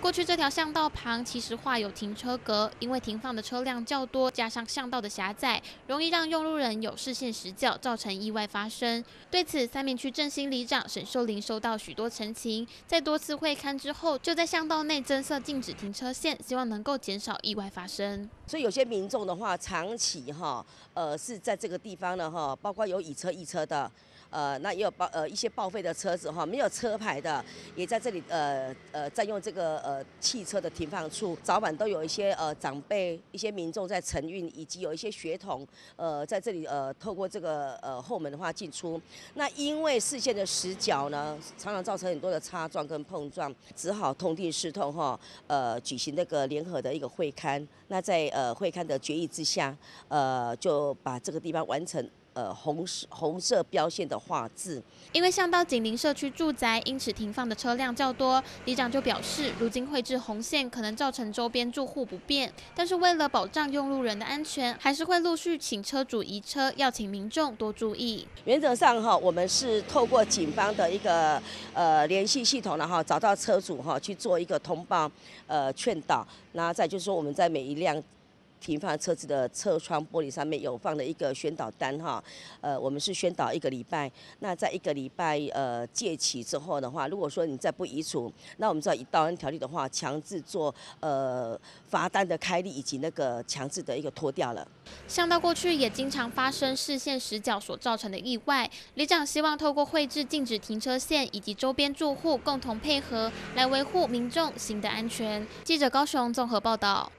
过去这条巷道旁其实画有停车格，因为停放的车辆较多，加上巷道的狭窄，容易让用路人有视线死角，造成意外发生。对此，三民区振兴里长沈秀玲收到许多陈情，在多次会勘之后，就在巷道内增设禁止停车线，希望能够减少意外发生。 所以有些民众的话，长期是在这个地方呢包括有以车易车的。那也有一些报废的车子没有车牌的，也在这里占用这个汽车的停放处。早晚都有一些长辈、一些民众在晨运，以及有一些学童在这里透过这个后门的话进出。那因为视线的死角呢，常常造成很多的擦撞跟碰撞，只好痛定思痛举行那个联合的一个会勘。那在会勘的决议之下，就把这个地方完成。红色标线的画质， 因为巷道紧邻社区住宅，因此停放的车辆较多。里长就表示，如今绘制红线可能造成周边住户不便，但是为了保障用路人的安全，还是会陆续请车主移车，要请民众多注意。 原则上我们是透过警方的一个联系系统找到车主去做一个通报劝导，那再就是说我们在每一辆停放车子的车窗玻璃上面有放了一个宣导单我们是宣导1个礼拜。那在1个礼拜届期之后的话，如果说你再不移除，那我们知道以道安条例的话，强制做罚单的开立以及那个强制的一个脱掉了。 巷道过去也经常发生视线死角所造成的意外，里长希望透过绘制禁止停车线以及周边住户共同配合，来维护民众行的安全。记者高雄综合报道。